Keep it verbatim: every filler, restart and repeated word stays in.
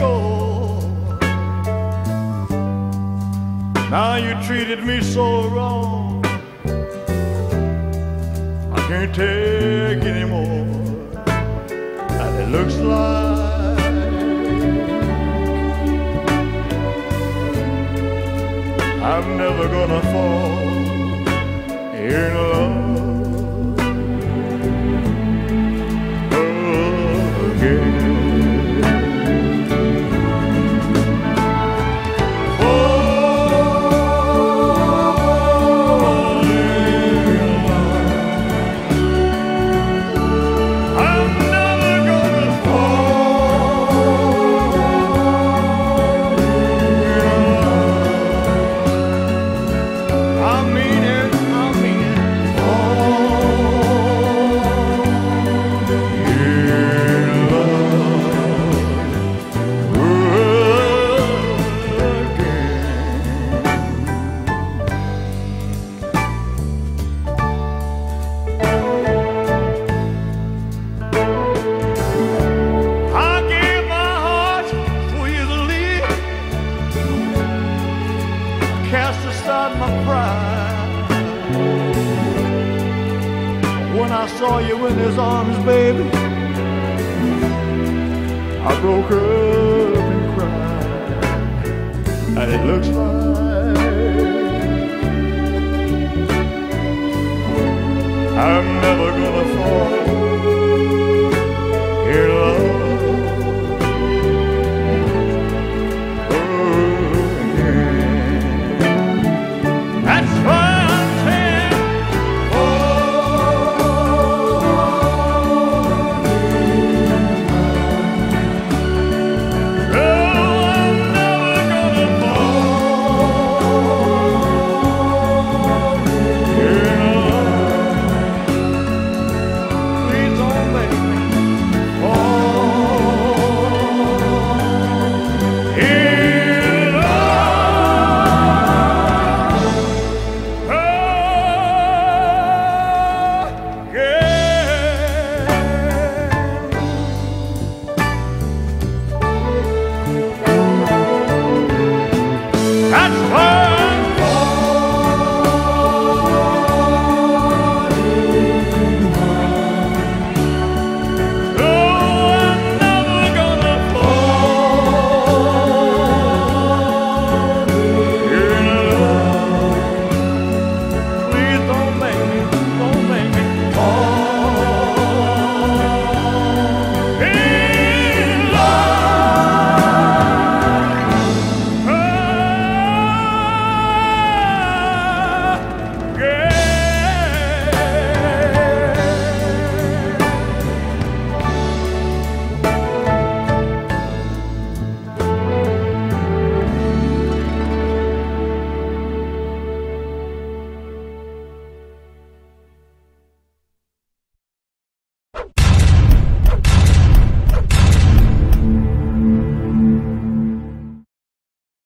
score. Now you treated me so wrong, I can't take anymore. And it looks like I'm never gonna fall in love again. Cast aside my pride when I saw you in his arms, baby. I broke up and cried, and it looks like I'm never gonna fall